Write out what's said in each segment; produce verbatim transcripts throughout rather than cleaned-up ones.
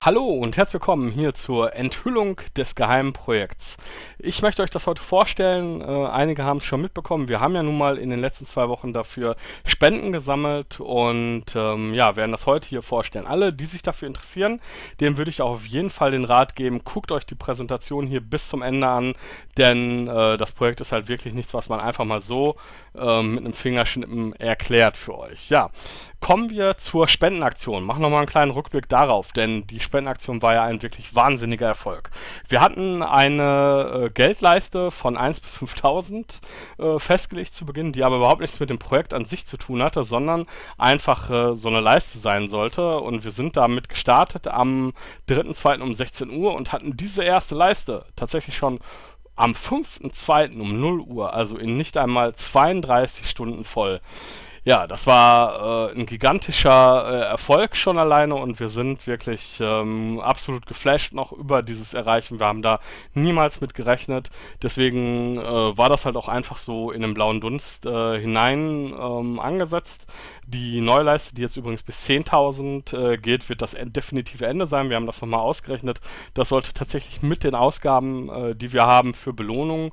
Hallo und herzlich willkommen hier zur Enthüllung des geheimen Projekts. Ich möchte euch das heute vorstellen. Äh, einige haben es schon mitbekommen. Wir haben ja nun mal in den letzten zwei Wochen dafür Spenden gesammelt und ähm, ja, werden das heute hier vorstellen. Alle, die sich dafür interessieren, denen würde ich auch auf jeden Fall den Rat geben, guckt euch die Präsentation hier bis zum Ende an, denn äh, das Projekt ist halt wirklich nichts, was man einfach mal so äh, mit einem Fingerschnippen erklärt für euch. Ja, kommen wir zur Spendenaktion. Machen nochmal einen kleinen Rückblick darauf, denn die Spendenaktion war ja ein wirklich wahnsinniger Erfolg. Wir hatten eine äh, Geldleiste von eins bis fünftausend äh, festgelegt zu Beginn, die aber überhaupt nichts mit dem Projekt an sich zu tun hatte, sondern einfach äh, so eine Leiste sein sollte. Und wir sind damit gestartet am dritten zweiten um sechzehn Uhr und hatten diese erste Leiste tatsächlich schon am fünften zweiten um null Uhr, also in nicht einmal zweiunddreißig Stunden voll. Ja, das war äh, ein gigantischer äh, Erfolg schon alleine und wir sind wirklich ähm, absolut geflasht noch über dieses Erreichen. Wir haben da niemals mit gerechnet. Deswegen äh, war das halt auch einfach so in den blauen Dunst äh, hinein ähm, angesetzt. Die Neuleiste, die jetzt übrigens bis zehntausend äh, geht, wird das en- definitive Ende sein. Wir haben das nochmal ausgerechnet. Das sollte tatsächlich mit den Ausgaben, äh, die wir haben für Belohnungen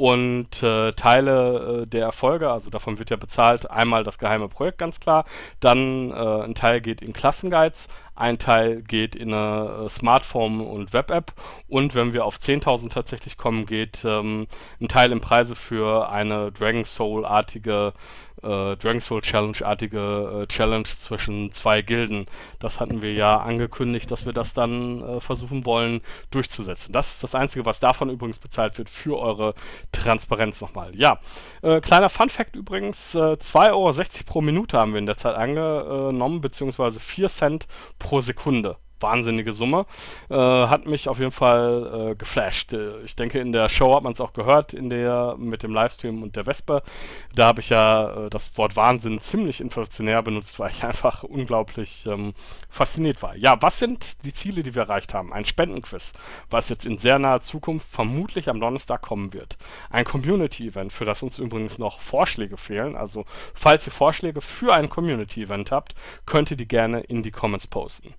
und äh, Teile äh, der Erfolge, also davon wird ja bezahlt, einmal das geheime Projekt, ganz klar. Dann äh, ein Teil geht in Klassenguides, ein Teil geht in eine äh, Smartphone- und Web-App und wenn wir auf zehntausend tatsächlich kommen, geht ähm, ein Teil im Preise für eine Dragon Soul-artige äh, Dragon Soul Challenge-artige äh, Challenge zwischen zwei Gilden. Das hatten wir ja angekündigt, dass wir das dann äh, versuchen wollen durchzusetzen. Das ist das Einzige, was davon übrigens bezahlt wird für eure Transparenz nochmal. Ja, äh, kleiner Fun-Fact übrigens, äh, zwei Euro sechzig pro Minute haben wir in der Zeit angenommen, beziehungsweise vier Cent pro Sekunde. Wahnsinnige Summe. Äh, hat mich auf jeden Fall äh, geflasht. Äh, ich denke, in der Show hat man es auch gehört, in der mit dem Livestream und der Wespe. Da habe ich ja äh, das Wort Wahnsinn ziemlich inflationär benutzt, weil ich einfach unglaublich ähm, fasziniert war. Ja, was sind die Ziele, die wir erreicht haben? Ein Spendenquiz, was jetzt in sehr naher Zukunft vermutlich am Donnerstag kommen wird. Ein Community-Event, für das uns übrigens noch Vorschläge fehlen. Also, falls ihr Vorschläge für ein Community-Event habt, könnt ihr die gerne in die Comments posten.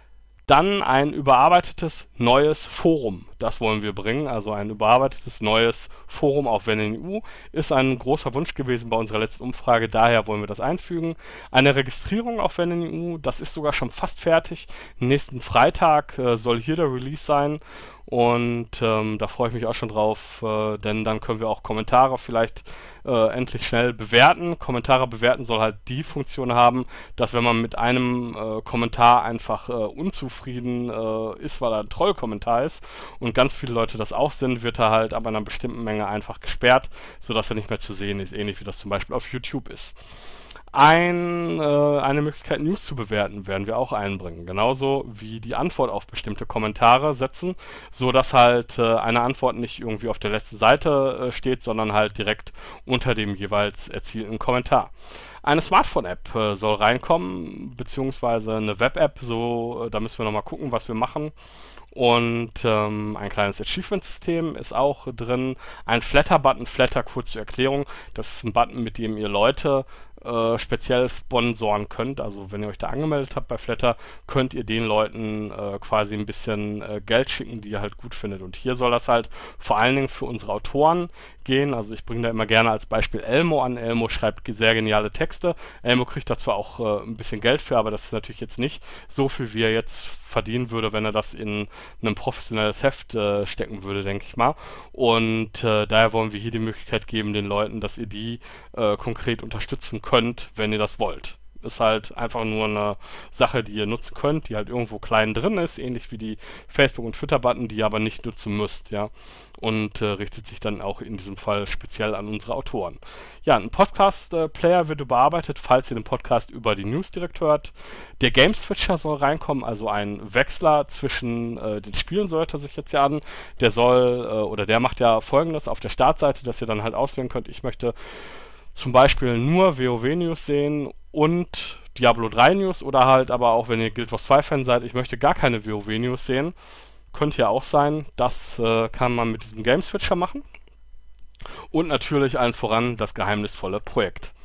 Dann ein überarbeitetes neues Forum. Das wollen wir bringen. Also ein überarbeitetes neues Forum auf Wenn N U ist ein großer Wunsch gewesen bei unserer letzten Umfrage. Daher wollen wir das einfügen. Eine Registrierung auf Wenn N U, das ist sogar schon fast fertig. Nächsten Freitag äh, soll hier der Release sein. Und ähm, da freue ich mich auch schon drauf, äh, denn dann können wir auch Kommentare vielleicht äh, endlich schnell bewerten. Kommentare bewerten soll halt die Funktion haben, dass wenn man mit einem äh, Kommentar einfach äh, unzufrieden äh, ist, weil er ein Trollkommentar ist und ganz viele Leute das auch sind, wird er halt ab einer bestimmten Menge einfach gesperrt, sodass er nicht mehr zu sehen ist, ähnlich wie das zum Beispiel auf YouTube ist. Ein, äh, eine Möglichkeit, News zu bewerten, werden wir auch einbringen. Genauso wie die Antwort auf bestimmte Kommentare setzen, so dass halt äh, eine Antwort nicht irgendwie auf der letzten Seite äh, steht, sondern halt direkt unter dem jeweils erzielten Kommentar. Eine Smartphone-App äh, soll reinkommen, beziehungsweise eine Web-App, so, äh, da müssen wir nochmal gucken, was wir machen. Und ähm, ein kleines Achievement-System ist auch drin. Ein Flatter-Button, Flatter kurz zur Erklärung, das ist ein Button, mit dem ihr Leute äh, speziell sponsoren könnt. Also wenn ihr euch da angemeldet habt bei Flatter, könnt ihr den Leuten äh, quasi ein bisschen äh, Geld schicken, die ihr halt gut findet. Und hier soll das halt vor allen Dingen für unsere Autoren gehen. Also ich bringe da immer gerne als Beispiel Elmo an. Elmo schreibt sehr geniale Texte. Elmo kriegt da zwar auch äh, ein bisschen Geld für, aber das ist natürlich jetzt nicht so viel, wie er jetzt verdienen würde, wenn er das in ein professionelles Heft äh, stecken würde, denke ich mal. Und äh, daher wollen wir hier die Möglichkeit geben, den Leuten, dass ihr die äh, konkret unterstützen könnt, wenn ihr das wollt. Ist halt einfach nur eine Sache, die ihr nutzen könnt, die halt irgendwo klein drin ist, ähnlich wie die Facebook- und Twitter-Button, die ihr aber nicht nutzen müsst, ja. Und äh, richtet sich dann auch in diesem Fall speziell an unsere Autoren. Ja, ein Podcast-Player wird überarbeitet, falls ihr den Podcast über die News direkt hört. Der Game-Switcher soll reinkommen, also ein Wechsler zwischen äh, den Spielen sollte sich jetzt ja an. Der soll, äh, oder der macht ja Folgendes auf der Startseite, dass ihr dann halt auswählen könnt, ich möchte zum Beispiel nur WoW-News sehen und Diablo drei News oder halt aber auch, wenn ihr Guild Wars zwei Fan seid, ich möchte gar keine WoW-News sehen. Könnte ja auch sein. Das äh, kann man mit diesem Game-Switcher machen. Und natürlich allen voran das geheimnisvolle Projekt.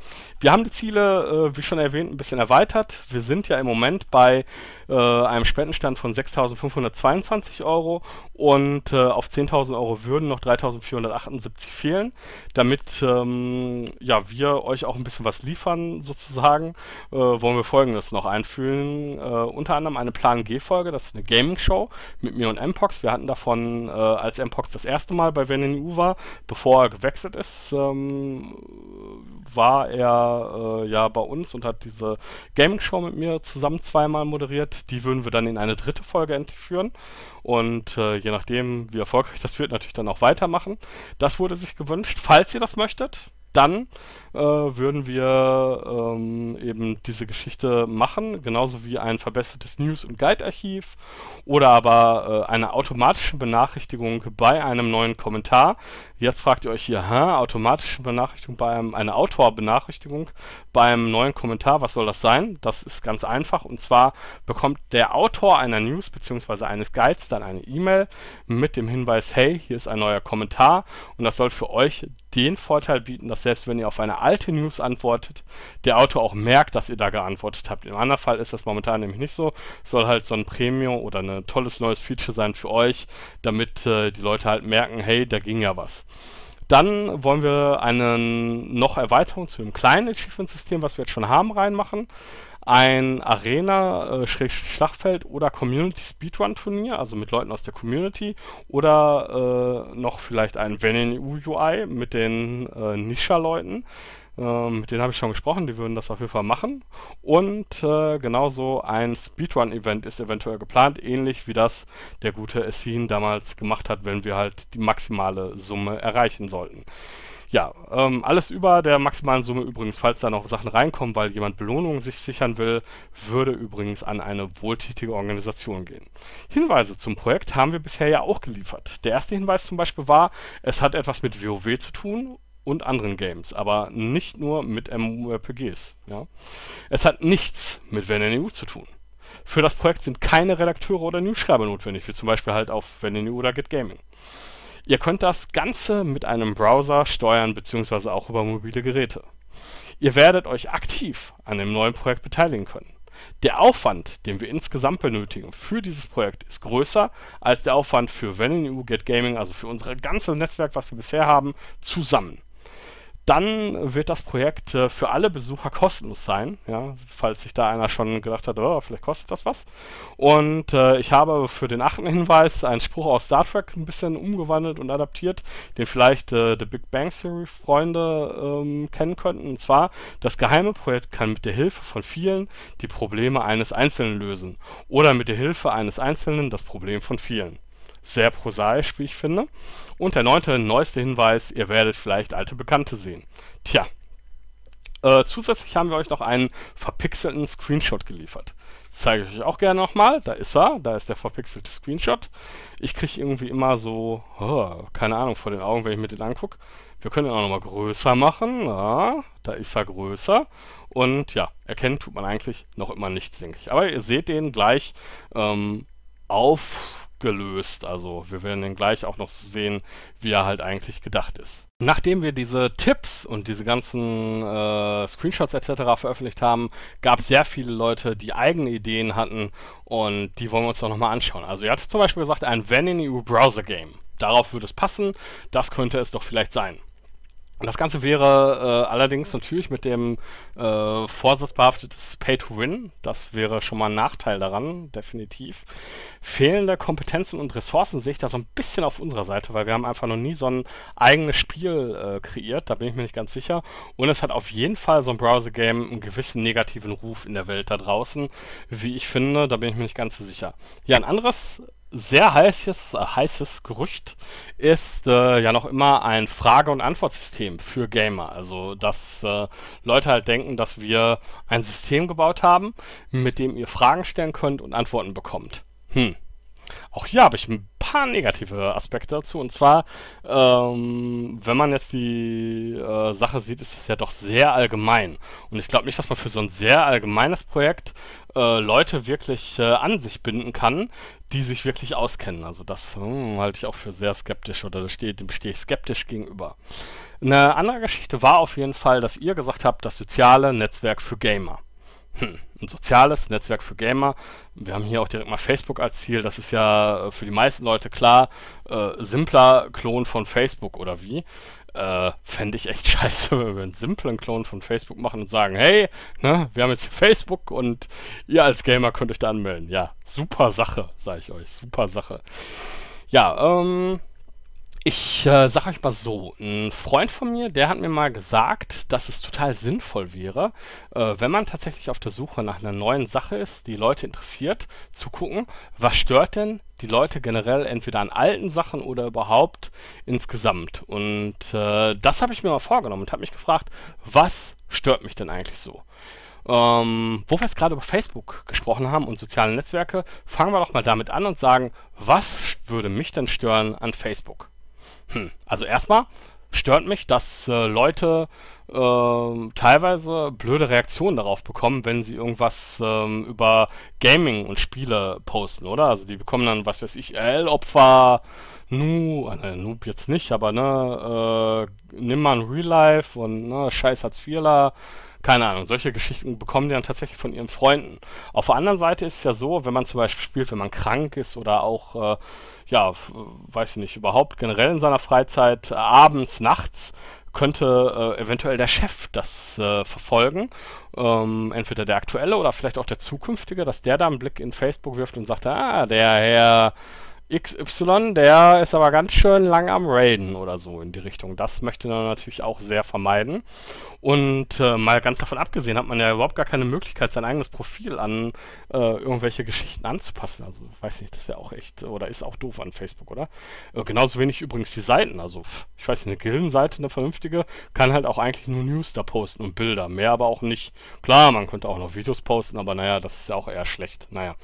Wir haben die Ziele, äh, wie schon erwähnt, ein bisschen erweitert. Wir sind ja im Moment bei äh, einem Spendenstand von sechstausendfünfhundertzweiundzwanzig Euro und äh, auf zehntausend Euro würden noch dreitausendvierhundertachtundsiebzig fehlen, damit ähm, ja, wir euch auch ein bisschen was liefern sozusagen. Äh, wollen wir Folgendes noch einführen. Äh, unter anderem eine Plan G-Folge, das ist eine Gaming-Show mit mir und M-Pox. Wir hatten davon, äh, als M-Pox das erste Mal bei Wenn in U war, bevor er gewechselt ist, ähm, war er äh, ja bei uns und hat diese Gaming-Show mit mir zusammen zweimal moderiert. Die würden wir dann in eine dritte Folge endlich führen. Und äh, je nachdem, wie erfolgreich das wird, natürlich dann auch weitermachen. Das wurde sich gewünscht. Falls ihr das möchtet, dann äh, würden wir ähm, eben diese Geschichte machen, genauso wie ein verbessertes News- und Guide-Archiv oder aber äh, eine automatische Benachrichtigung bei einem neuen Kommentar. Jetzt fragt ihr euch hier, hä, automatische Benachrichtigung bei einem, eine Autorbenachrichtigung beim neuen Kommentar, was soll das sein? Das ist ganz einfach, und zwar bekommt der Autor einer News bzw. eines Guides dann eine E-Mail mit dem Hinweis, hey, hier ist ein neuer Kommentar, und das soll für euch den Vorteil bieten, dass selbst wenn ihr auf eine alte News antwortet, der Autor auch merkt, dass ihr da geantwortet habt. Im anderen Fall ist das momentan nämlich nicht so. Es soll halt so ein Premium oder ein tolles neues Feature sein für euch, damit äh, die Leute halt merken, hey, da ging ja was. Dann wollen wir eine noch Erweiterung zu dem kleinen Achievement-System, was wir jetzt schon haben, reinmachen. Ein Arena-Schlachtfeld- oder Community-Speedrun-Turnier, also mit Leuten aus der Community, oder äh, noch vielleicht ein Wenn in U U I mit den äh, Nisha-Leuten. Äh, mit denen habe ich schon gesprochen, die würden das auf jeden Fall machen. Und äh, genauso ein Speedrun-Event ist eventuell geplant, ähnlich wie das der gute Essin damals gemacht hat, wenn wir halt die maximale Summe erreichen sollten. Ja, ähm, alles über der maximalen Summe übrigens, falls da noch Sachen reinkommen, weil jemand Belohnungen sich sichern will, würde übrigens an eine wohltätige Organisation gehen. Hinweise zum Projekt haben wir bisher ja auch geliefert. Der erste Hinweis zum Beispiel war, es hat etwas mit WoW zu tun und anderen Games, aber nicht nur mit MMORPGs. Ja. Es hat nichts mit Wenn in U zu tun. Für das Projekt sind keine Redakteure oder Newsschreiber notwendig, wie zum Beispiel halt auf Wenn in U oder Get Gaming. Ihr könnt das Ganze mit einem Browser steuern, beziehungsweise auch über mobile Geräte. Ihr werdet euch aktiv an dem neuen Projekt beteiligen können. Der Aufwand, den wir insgesamt benötigen für dieses Projekt, ist größer als der Aufwand für Wenn in U, Get Gaming, also für unser ganzes Netzwerk, was wir bisher haben, zusammen. Dann wird das Projekt äh, für alle Besucher kostenlos sein, ja, falls sich da einer schon gedacht hat, oh, vielleicht kostet das was. Und äh, ich habe für den achten Hinweis einen Spruch aus Star Trek ein bisschen umgewandelt und adaptiert, den vielleicht äh, The Big Bang Theory Freunde ähm, kennen könnten. Und zwar, das geheime Projekt kann mit der Hilfe von vielen die Probleme eines Einzelnen lösen oder mit der Hilfe eines Einzelnen das Problem von vielen. Sehr prosaisch, wie ich finde. Und der neunte, neueste Hinweis, ihr werdet vielleicht alte Bekannte sehen. Tja, äh, zusätzlich haben wir euch noch einen verpixelten Screenshot geliefert. Das zeige ich euch auch gerne nochmal. Da ist er, da ist der verpixelte Screenshot. Ich kriege irgendwie immer so, oh, keine Ahnung, vor den Augen, wenn ich mir den angucke. Wir können ihn auch nochmal größer machen. Ja, da ist er größer. Und ja, erkennen tut man eigentlich noch immer nichts, denke ich. Aber ihr seht den gleich ähm, auf... gelöst. Also wir werden den gleich auch noch sehen, wie er halt eigentlich gedacht ist. Nachdem wir diese Tipps und diese ganzen äh, Screenshots et cetera veröffentlicht haben, gab es sehr viele Leute, die eigene Ideen hatten, und die wollen wir uns doch nochmal anschauen. Also ihr hattet zum Beispiel gesagt, ein Wenn in U Browser Game. Darauf würde es passen, das könnte es doch vielleicht sein. Das Ganze wäre äh, allerdings natürlich mit dem äh, Vorsatz behaftetes Pay-to-Win. Das wäre schon mal ein Nachteil daran, definitiv. Fehlende Kompetenzen und Ressourcen sehe ich da so ein bisschen auf unserer Seite, weil wir haben einfach noch nie so ein eigenes Spiel äh, kreiert, da bin ich mir nicht ganz sicher. Und es hat auf jeden Fall so ein Browser-Game einen gewissen negativen Ruf in der Welt da draußen, wie ich finde, da bin ich mir nicht ganz so sicher. Ja, ein anderes sehr heißes, äh, heißes Gerücht ist äh, ja noch immer ein Frage- und Antwortsystem für Gamer. Also, dass äh, Leute halt denken, dass wir ein System gebaut haben, mit dem ihr Fragen stellen könnt und Antworten bekommt. Hm. Auch hier habe ich ein paar paar negative Aspekte dazu. Und zwar, ähm, wenn man jetzt die äh, Sache sieht, ist es ja doch sehr allgemein. Und ich glaube nicht, dass man für so ein sehr allgemeines Projekt äh, Leute wirklich äh, an sich binden kann, die sich wirklich auskennen. Also das hm, halte ich auch für sehr skeptisch oder da stehe, dem stehe ich skeptisch gegenüber. Eine andere Geschichte war auf jeden Fall, dass ihr gesagt habt, das soziale Netzwerk für Gamer. Hm, ein soziales Netzwerk für Gamer. Wir haben hier auch direkt mal Facebook als Ziel. Das ist ja für die meisten Leute klar. Äh, simpler Klon von Facebook oder wie? Äh, fände ich echt scheiße, wenn wir einen simplen Klon von Facebook machen und sagen, hey, ne, wir haben jetzt hier Facebook und ihr als Gamer könnt euch da anmelden. Ja, super Sache, sage ich euch. Super Sache. Ja, ähm... Ich äh, sag euch mal so, ein Freund von mir, der hat mir mal gesagt, dass es total sinnvoll wäre, äh, wenn man tatsächlich auf der Suche nach einer neuen Sache ist, die Leute interessiert, zu gucken, was stört denn die Leute generell entweder an alten Sachen oder überhaupt insgesamt. Und äh, das habe ich mir mal vorgenommen und habe mich gefragt, was stört mich denn eigentlich so? Ähm, wo wir jetzt gerade über Facebook gesprochen haben und soziale Netzwerke, fangen wir doch mal damit an und sagen, was würde mich denn stören an Facebook? Hm. Also erstmal stört mich, dass äh, Leute äh, teilweise blöde Reaktionen darauf bekommen, wenn sie irgendwas ähm, über Gaming und Spiele posten, oder? Also die bekommen dann, was weiß ich, L-Opfer, Nu, äh, Noob jetzt nicht, aber ne, äh, nimm mal ein Real Life und ne, Scheiß Hartz-IVler. Keine Ahnung, solche Geschichten bekommen die dann tatsächlich von ihren Freunden. Auf der anderen Seite ist es ja so, wenn man zum Beispiel spielt, wenn man krank ist oder auch, äh, ja, weiß ich nicht, überhaupt generell in seiner Freizeit, äh, abends, nachts, könnte äh, eventuell der Chef das äh, verfolgen. Ähm, entweder der aktuelle oder vielleicht auch der zukünftige, dass der da einen Blick in Facebook wirft und sagt, ah, der Herr X Y, der ist aber ganz schön lang am Raiden oder so in die Richtung. Das möchte man natürlich auch sehr vermeiden. Und äh, mal ganz davon abgesehen, hat man ja überhaupt gar keine Möglichkeit, sein eigenes Profil an äh, irgendwelche Geschichten anzupassen. Also, weiß nicht, das wäre auch echt, oder ist auch doof an Facebook, oder? Äh, genauso wenig übrigens die Seiten. Also, ich weiß nicht, eine Gildenseite, eine vernünftige, kann halt auch eigentlich nur News da posten und Bilder. Mehr aber auch nicht. Klar, man könnte auch noch Videos posten, aber naja, das ist ja auch eher schlecht. Naja.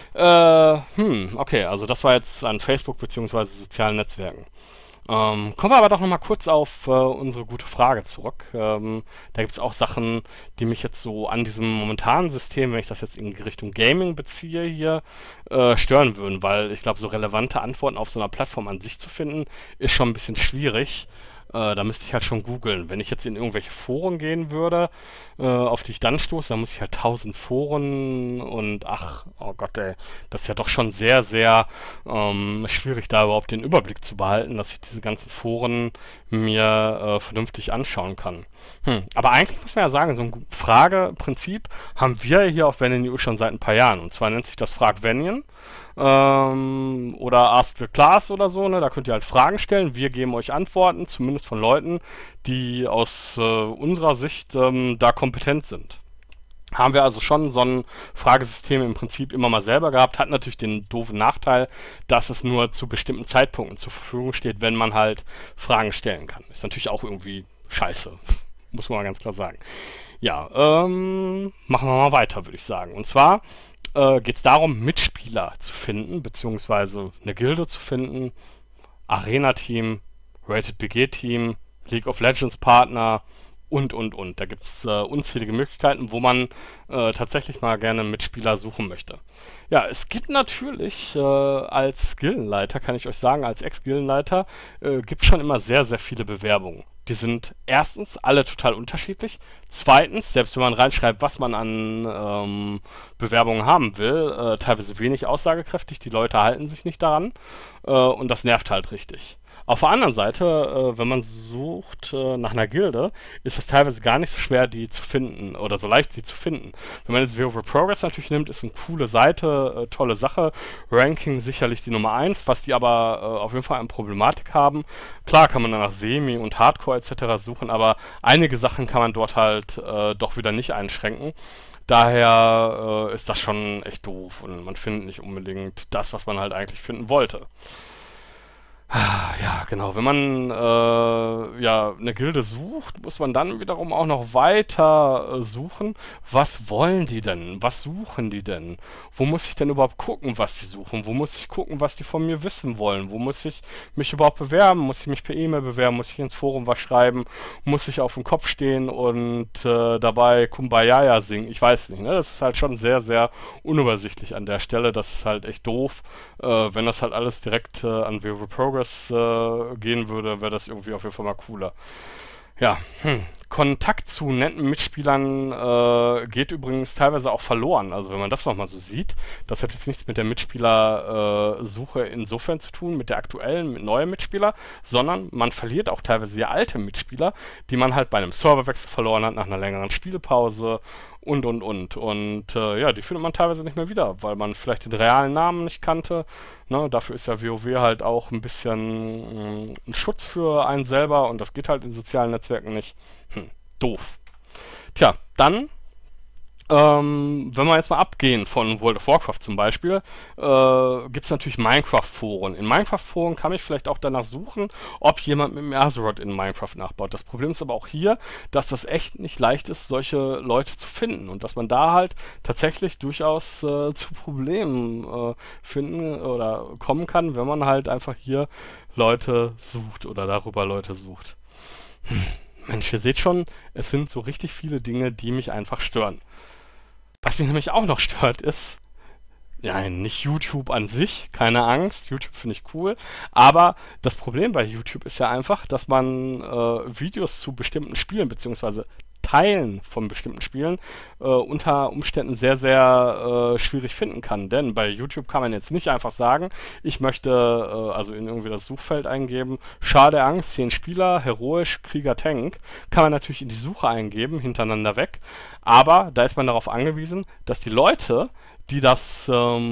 Äh, hm, okay, also das war jetzt an Facebook bzw. sozialen Netzwerken. Ähm, kommen wir aber doch nochmal kurz auf äh, unsere gute Frage zurück. Ähm, da gibt es auch Sachen, die mich jetzt so an diesem momentanen System, wenn ich das jetzt in Richtung Gaming beziehe hier, äh, stören würden, weil ich glaube, so relevante Antworten auf so einer Plattform an sich zu finden, ist schon ein bisschen schwierig. Äh, da müsste ich halt schon googeln. Wenn ich jetzt in irgendwelche Foren gehen würde, äh, auf die ich dann stoße, dann muss ich halt tausend Foren und ach, oh Gott, ey, das ist ja doch schon sehr, sehr ähm, schwierig, da überhaupt den Überblick zu behalten, dass ich diese ganzen Foren mir äh, vernünftig anschauen kann. Hm. Aber eigentlich muss man ja sagen, so ein Frageprinzip haben wir hier auf When in You schon seit ein paar Jahren. Und zwar nennt sich das Frag Venian. Ähm, oder Ask the Class oder so, ne? Da könnt ihr halt Fragen stellen. Wir geben euch Antworten, zumindest von Leuten, die aus äh, unserer Sicht ähm, da kompetent sind. Haben wir also schon so ein Fragesystem im Prinzip immer mal selber gehabt. Hat natürlich den doofen Nachteil, dass es nur zu bestimmten Zeitpunkten zur Verfügung steht, wenn man halt Fragen stellen kann. Ist natürlich auch irgendwie scheiße, muss man mal ganz klar sagen. Ja, ähm, machen wir mal weiter, würde ich sagen. Und zwar äh, geht es darum, Mitspieler zu finden, beziehungsweise eine Gilde zu finden, Arena-Team, Rated B G-Team, League of Legends Partner und, und, und. Da gibt es äh, unzählige Möglichkeiten, wo man äh, tatsächlich mal gerne einen Mitspieler suchen möchte. Ja, es gibt natürlich äh, als Gildenleiter, kann ich euch sagen, als Ex-Gildenleiter, äh, gibt schon immer sehr, sehr viele Bewerbungen. Die sind erstens alle total unterschiedlich. Zweitens, selbst wenn man reinschreibt, was man an ähm, Bewerbungen haben will, äh, teilweise wenig aussagekräftig. Die Leute halten sich nicht daran äh, und das nervt halt richtig. Auf der anderen Seite, äh, wenn man sucht äh, nach einer Gilde, ist es teilweise gar nicht so schwer, die zu finden oder so leicht, sie zu finden. Wenn man jetzt WoW Progress natürlich nimmt, ist eine coole Seite, äh, tolle Sache. Ranking sicherlich die Nummer eins, was die aber äh, auf jeden Fall eine Problematik haben. Klar kann man dann nach Semi und Hardcore et cetera suchen, aber einige Sachen kann man dort halt äh, doch wieder nicht einschränken. Daher äh, ist das schon echt doof und man findet nicht unbedingt das, was man halt eigentlich finden wollte. Ja, genau. Wenn man äh, ja eine Gilde sucht, muss man dann wiederum auch noch weiter äh, suchen. Was wollen die denn? Was suchen die denn? Wo muss ich denn überhaupt gucken, was die suchen? Wo muss ich gucken, was die von mir wissen wollen? Wo muss ich mich überhaupt bewerben? Muss ich mich per E-Mail bewerben? Muss ich ins Forum was schreiben? Muss ich auf dem Kopf stehen und äh, dabei Kumbaya singen? Ich weiß nicht, ne? Das ist halt schon sehr, sehr unübersichtlich an der Stelle. Das ist halt echt doof. Äh, wenn das halt alles direkt äh, an WoW Progress äh, gehen würde, wäre das irgendwie auf jeden Fall mal cooler. Ja, hm. Kontakt zu netten Mitspielern äh, geht übrigens teilweise auch verloren. Also wenn man das nochmal so sieht, das hat jetzt nichts mit der Mitspielersuche äh, insofern zu tun, mit der aktuellen, mit neuen Mitspieler, sondern man verliert auch teilweise sehr alte Mitspieler, die man halt bei einem Serverwechsel verloren hat, nach einer längeren Spielpause und, und, und. Und äh, ja, die findet man teilweise nicht mehr wieder, weil man vielleicht den realen Namen nicht kannte. Ne, dafür ist ja WoW halt auch ein bisschen mh, ein Schutz für einen selber und das geht halt in sozialen Netzwerken nicht. Hm, doof. Tja, dann ähm, wenn wir jetzt mal abgehen von World of Warcraft zum Beispiel, äh, gibt es natürlich Minecraft-Foren. In Minecraft-Foren kann ich vielleicht auch danach suchen, ob jemand mit dem Azeroth in Minecraft nachbaut. Das Problem ist aber auch hier, dass das echt nicht leicht ist, solche Leute zu finden und dass man da halt tatsächlich durchaus äh, zu Problemen äh, finden oder kommen kann, wenn man halt einfach hier Leute sucht oder darüber Leute sucht. Hm. Mensch, ihr seht schon, es sind so richtig viele Dinge, die mich einfach stören. Was mich nämlich auch noch stört, ist, ja, nicht YouTube an sich, keine Angst, YouTube finde ich cool, aber das Problem bei YouTube ist ja einfach, dass man äh, Videos zu bestimmten Spielen, beziehungsweise Teilen von bestimmten Spielen äh, unter Umständen sehr, sehr äh, schwierig finden kann. Denn bei YouTube kann man jetzt nicht einfach sagen, ich möchte äh, also in irgendwie das Suchfeld eingeben, Schade Angst, zehn Spieler, heroisch, Krieger, Tank. Kann man natürlich in die Suche eingeben, hintereinander weg. Aber da ist man darauf angewiesen, dass die Leute, die das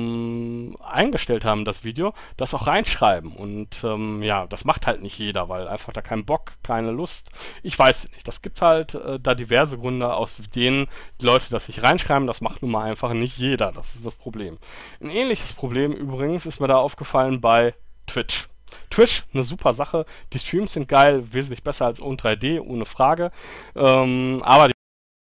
ähm, eingestellt haben, das Video, das auch reinschreiben. Und ähm, ja, das macht halt nicht jeder, weil einfach da kein Bock, keine Lust. Ich weiß nicht. Das gibt halt äh, da diverse Gründe, aus denen die Leute das nicht reinschreiben. Das macht nun mal einfach nicht jeder. Das ist das Problem. Ein ähnliches Problem übrigens ist mir da aufgefallen bei Twitch. Twitch, eine super Sache. Die Streams sind geil, wesentlich besser als O drei D, ohne Frage. Ähm, aber die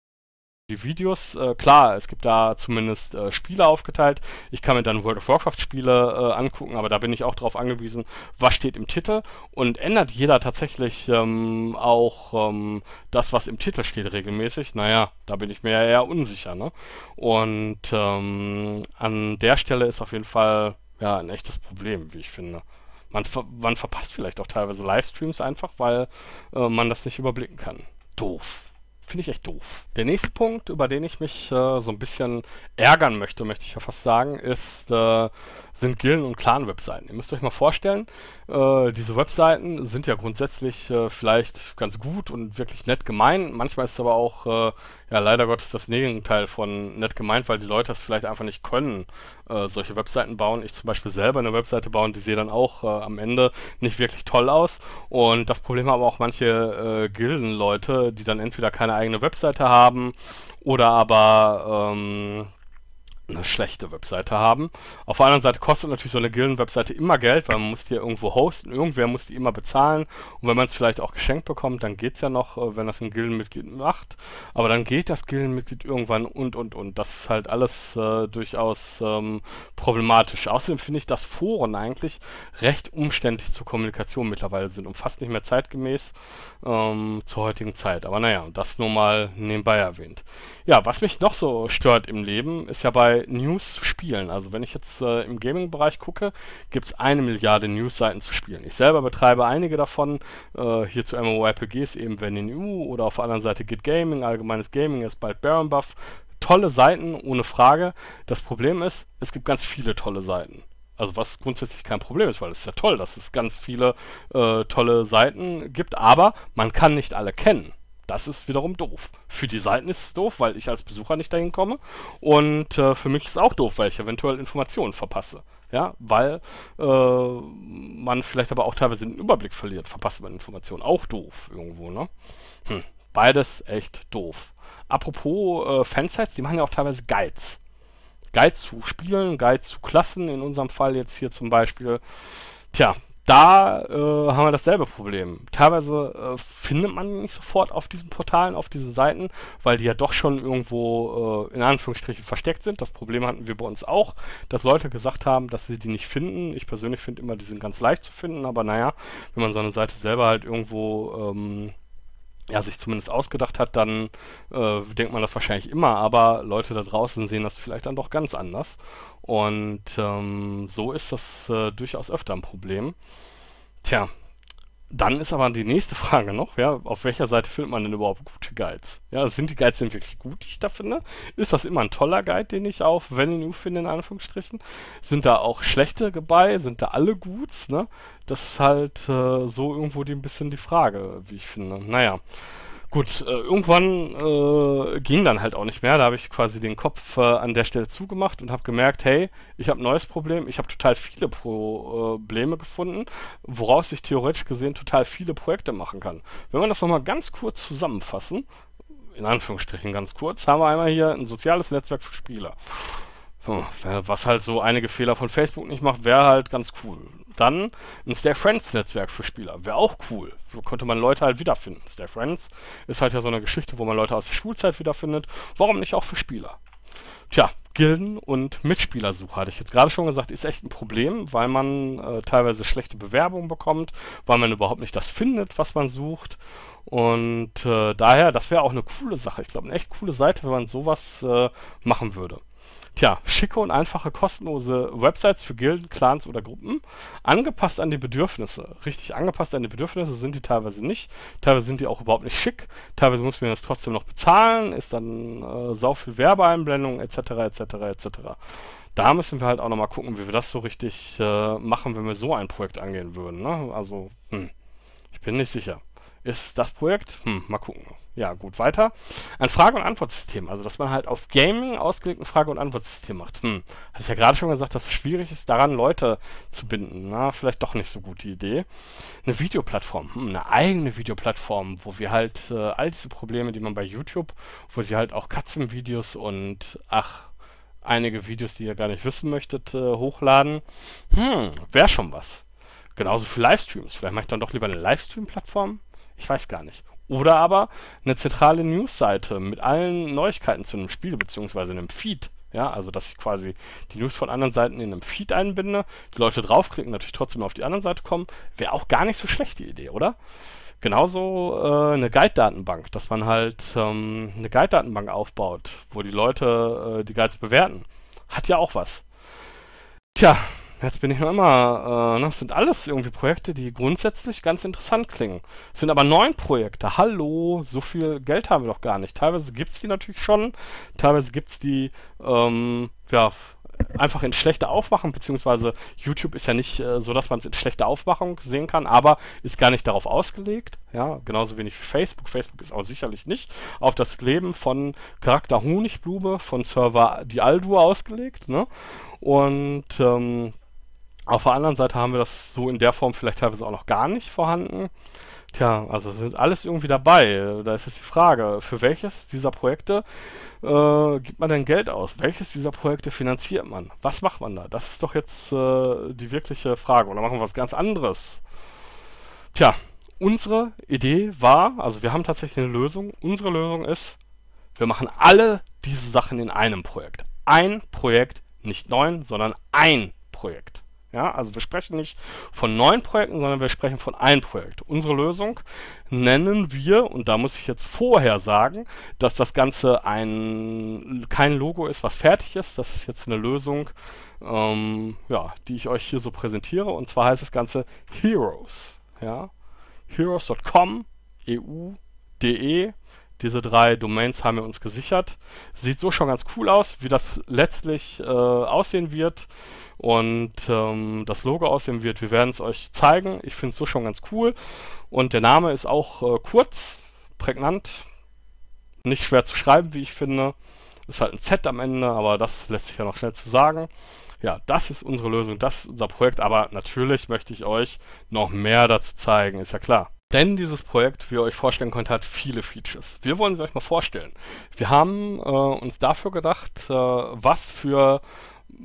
Die Videos, äh, klar, es gibt da zumindest äh, Spiele aufgeteilt. Ich kann mir dann World of Warcraft Spiele äh, angucken, aber da bin ich auch darauf angewiesen, was steht im Titel. Und ändert jeder tatsächlich ähm, auch ähm, das, was im Titel steht, regelmäßig? Naja, da bin ich mir ja eher unsicher, ne? Und ähm, an der Stelle ist auf jeden Fall ja ein echtes Problem, wie ich finde. Man, ver man verpasst vielleicht auch teilweise Livestreams einfach, weil äh, man das nicht überblicken kann. Doof. Finde ich echt doof. Der nächste Punkt, über den ich mich äh, so ein bisschen ärgern möchte, möchte ich ja fast sagen, ist, äh, sind Gilden- und Clan-Webseiten. Ihr müsst euch mal vorstellen, äh, diese Webseiten sind ja grundsätzlich äh, vielleicht ganz gut und wirklich nett gemeint. Manchmal ist es aber auch, äh, ja, leider Gottes das Gegenteil von nett gemeint, weil die Leute das vielleicht einfach nicht können, äh, solche Webseiten bauen. Ich zum Beispiel selber eine Webseite bauen, die sieht dann auch äh, am Ende nicht wirklich toll aus. Und das Problem haben auch manche äh, Gildenleute, die dann entweder keine eigene Webseite haben oder aber ähm, eine schlechte Webseite haben. Auf der anderen Seite kostet natürlich so eine Gilden-Webseite immer Geld, weil man muss die ja irgendwo hosten, irgendwer muss die immer bezahlen und wenn man es vielleicht auch geschenkt bekommt, dann geht es ja noch, äh, wenn das ein Gildenmitglied macht, aber dann geht das Gildenmitglied irgendwann und und und. Das ist halt alles äh, durchaus ähm, problematisch. Außerdem finde ich, dass Foren eigentlich recht umständlich zur Kommunikation mittlerweile sind und fast nicht mehr zeitgemäß ähm, zur heutigen Zeit. Aber naja, das nur mal nebenbei erwähnt. Ja, was mich noch so stört im Leben, ist ja bei News zu spielen. Also wenn ich jetzt äh, im Gaming-Bereich gucke, gibt es eine Milliarde News-Seiten zu spielen. Ich selber betreibe einige davon. Äh, hier zu MMORPGs eben Wenn in U oder auf der anderen Seite Git Gaming, allgemeines Gaming ist bald Baron Buff. Tolle Seiten, ohne Frage. Das Problem ist, es gibt ganz viele tolle Seiten. Also was grundsätzlich kein Problem ist, weil es ist ja toll, dass es ganz viele äh, tolle Seiten gibt, aber man kann nicht alle kennen. Das ist wiederum doof. Für die Seiten ist es doof, weil ich als Besucher nicht dahin komme. Und äh, für mich ist es auch doof, weil ich eventuell Informationen verpasse. Ja, weil äh, man vielleicht aber auch teilweise den Überblick verliert. Verpasst man Informationen. Auch doof irgendwo, ne? Hm. Beides echt doof. Apropos äh, Fansites, die machen ja auch teilweise Guides. Guides zu Spielen, Guides zu Klassen, in unserem Fall jetzt hier zum Beispiel. Tja, Da äh, haben wir dasselbe Problem. Teilweise äh, findet man nicht sofort auf diesen Portalen, auf diesen Seiten, weil die ja doch schon irgendwo äh, in Anführungsstrichen versteckt sind. Das Problem hatten wir bei uns auch, dass Leute gesagt haben, dass sie die nicht finden. Ich persönlich finde immer, die sind ganz leicht zu finden, aber naja, wenn man so eine Seite selber halt irgendwo ähm, ja, sich zumindest ausgedacht hat, dann äh, denkt man das wahrscheinlich immer, aber Leute da draußen sehen das vielleicht dann doch ganz anders. Und ähm, so ist das äh, durchaus öfter ein Problem. Tja, dann ist aber die nächste Frage noch, ja, auf welcher Seite findet man denn überhaupt gute Guides? Ja, sind die Guides denn wirklich gut, die ich da finde? Ist das immer ein toller Guide, den ich auf Venue finde, in Anführungsstrichen? Sind da auch schlechte dabei? Sind da alle gut, ne? Das ist halt äh, so irgendwo die, ein bisschen die Frage, wie ich finde. Naja. Gut, äh, irgendwann äh, ging dann halt auch nicht mehr. Da habe ich quasi den Kopf äh, an der Stelle zugemacht und habe gemerkt, hey, ich habe ein neues Problem. Ich habe total viele Pro Probleme gefunden, woraus ich theoretisch gesehen total viele Projekte machen kann. Wenn wir das nochmal ganz kurz zusammenfassen, in Anführungsstrichen ganz kurz, haben wir einmal hier ein soziales Netzwerk für Spieler. Was halt so einige Fehler von Facebook nicht macht, wäre halt ganz cool. Dann ein Stay Friends Netzwerk für Spieler, wäre auch cool. So konnte man Leute halt wiederfinden. Stay Friends ist halt ja so eine Geschichte, wo man Leute aus der Schulzeit wiederfindet. Warum nicht auch für Spieler? Tja, Gilden und Mitspielersuche, hatte ich jetzt gerade schon gesagt, ist echt ein Problem, weil man äh, teilweise schlechte Bewerbungen bekommt, weil man überhaupt nicht das findet, was man sucht. Und äh, daher, das wäre auch eine coole Sache. Ich glaube, eine echt coole Seite, wenn man sowas äh, machen würde. Tja, schicke und einfache kostenlose Websites für Gilden, Clans oder Gruppen, angepasst an die Bedürfnisse. Richtig angepasst an die Bedürfnisse sind die teilweise nicht. Teilweise sind die auch überhaupt nicht schick. Teilweise muss man das trotzdem noch bezahlen, ist dann äh, sau viel Werbeeinblendung et cetera et cetera et cetera. Da müssen wir halt auch nochmal gucken, wie wir das so richtig äh, machen, wenn wir so ein Projekt angehen würden. Ne? Also, hm, ich bin nicht sicher. Ist das Projekt? Hm, mal gucken. Ja, gut, weiter. Ein Frage- und Antwortsystem. Also, dass man halt auf Gaming ausgelegten Frage- und Antwortsystem macht. Hm, hatte ich ja gerade schon gesagt, dass es schwierig ist, daran Leute zu binden. Na, vielleicht doch nicht so gute Idee. Eine Videoplattform. Hm, eine eigene Videoplattform, wo wir halt äh, all diese Probleme, die man bei YouTube, wo sie halt auch Katzenvideos und, ach, einige Videos, die ihr gar nicht wissen möchtet, äh, hochladen. Hm, wäre schon was. Genauso für Livestreams. Vielleicht mache ich dann doch lieber eine Livestream-Plattform. Ich weiß gar nicht. Oder aber eine zentrale Newsseite mit allen Neuigkeiten zu einem Spiel, beziehungsweise einem Feed. Ja, also dass ich quasi die News von anderen Seiten in einem Feed einbinde, die Leute draufklicken, natürlich trotzdem auf die andere Seite kommen, wäre auch gar nicht so schlecht die Idee, oder? Genauso äh, eine Guide-Datenbank, dass man halt ähm, eine Guide-Datenbank aufbaut, wo die Leute äh, die Guides bewerten. Hat ja auch was. Tja, jetzt bin ich noch immer, äh, das sind alles irgendwie Projekte, die grundsätzlich ganz interessant klingen. Das sind aber neun Projekte. Hallo, so viel Geld haben wir doch gar nicht. Teilweise gibt es die natürlich schon, teilweise gibt es die, ähm, ja, einfach in schlechter Aufmachung, beziehungsweise YouTube ist ja nicht äh, so, dass man es in schlechter Aufmachung sehen kann, aber ist gar nicht darauf ausgelegt. Ja, genauso wenig wie Facebook. Facebook ist auch sicherlich nicht auf das Leben von Charakter Honigblume von Server Dialdo ausgelegt. Ne? Und ähm, auf der anderen Seite haben wir das so in der Form vielleicht teilweise auch noch gar nicht vorhanden. Tja, also sind alles irgendwie dabei. Da ist jetzt die Frage, für welches dieser Projekte äh, gibt man denn Geld aus? Welches dieser Projekte finanziert man? Was macht man da? Das ist doch jetzt äh, die wirkliche Frage. Oder machen wir was ganz anderes? Tja, unsere Idee war, also wir haben tatsächlich eine Lösung. Unsere Lösung ist, wir machen alle diese Sachen in einem Projekt. Ein Projekt, nicht neun, sondern ein Projekt. Ja, also wir sprechen nicht von neun Projekten, sondern wir sprechen von einem Projekt. Unsere Lösung nennen wir, und da muss ich jetzt vorher sagen, dass das Ganze ein, kein Logo ist, was fertig ist. Das ist jetzt eine Lösung, ähm, ja, die ich euch hier so präsentiere. Und zwar heißt das Ganze Heroes. Ja? Heroes Punkt com, E U, D E. Diese drei Domains haben wir uns gesichert. Sieht so schon ganz cool aus, wie das letztlich äh, aussehen wird und ähm, das Logo aussehen wird. Wir werden es euch zeigen. Ich finde es so schon ganz cool. Und der Name ist auch äh, kurz, prägnant, nicht schwer zu schreiben, wie ich finde. Ist halt ein Z am Ende, aber das lässt sich ja noch schnell zu sagen. Ja, das ist unsere Lösung, das ist unser Projekt, aber natürlich möchte ich euch noch mehr dazu zeigen, ist ja klar. Denn dieses Projekt, wie ihr euch vorstellen könnt, hat viele Features. Wir wollen sie euch mal vorstellen. Wir haben äh, uns dafür gedacht, äh, was für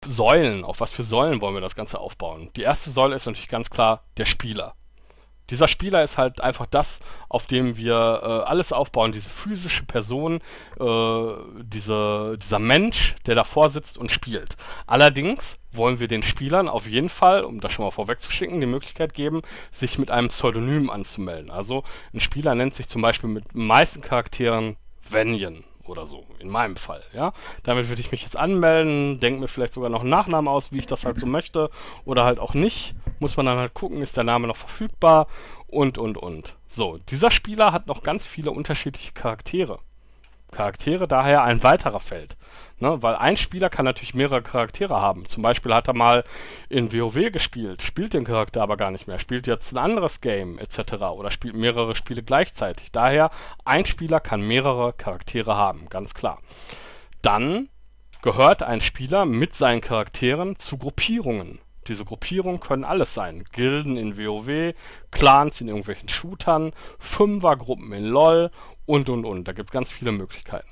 Säulen, auf was für Säulen wollen wir das Ganze aufbauen? Die erste Säule ist natürlich ganz klar der Spieler. Dieser Spieler ist halt einfach das, auf dem wir äh, alles aufbauen, diese physische Person, äh, diese, dieser Mensch, der davor sitzt und spielt. Allerdings wollen wir den Spielern auf jeden Fall, um das schon mal vorwegzuschicken, die Möglichkeit geben, sich mit einem Pseudonym anzumelden. Also ein Spieler nennt sich zum Beispiel mit den meisten Charakteren Vanian oder so, in meinem Fall, ja. Damit würde ich mich jetzt anmelden, denke mir vielleicht sogar noch einen Nachnamen aus, wie ich das halt so möchte, oder halt auch nicht. Muss man dann halt gucken, ist der Name noch verfügbar und, und, und. So, dieser Spieler hat noch ganz viele unterschiedliche Charaktere. Charaktere daher ein weiterer Feld. Ne? Weil ein Spieler kann natürlich mehrere Charaktere haben. Zum Beispiel hat er mal in WoW gespielt, spielt den Charakter aber gar nicht mehr, spielt jetzt ein anderes Game et cetera. Oder spielt mehrere Spiele gleichzeitig. Daher, ein Spieler kann mehrere Charaktere haben, ganz klar. Dann gehört ein Spieler mit seinen Charakteren zu Gruppierungen. Diese Gruppierungen können alles sein. Gilden in WoW, Clans in irgendwelchen Shootern, Fünfergruppen in LoL und, und, und. Da gibt es ganz viele Möglichkeiten.